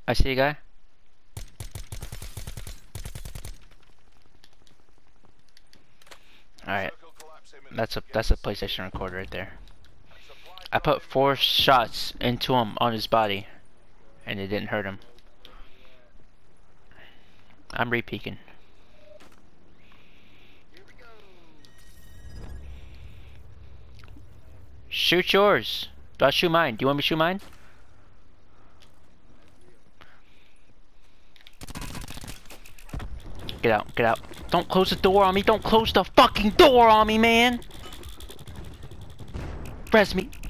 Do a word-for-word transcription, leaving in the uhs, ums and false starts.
I see a guy. Alright. That's a that's a PlayStation recorder right there. I put four shots into him on his body and it didn't hurt him. I'm re-peeking. Shoot yours. Do I shoot mine? Do you want me to shoot mine? Get out, get out. Don't close the door on me. Don't close the fucking door on me, man. Res me.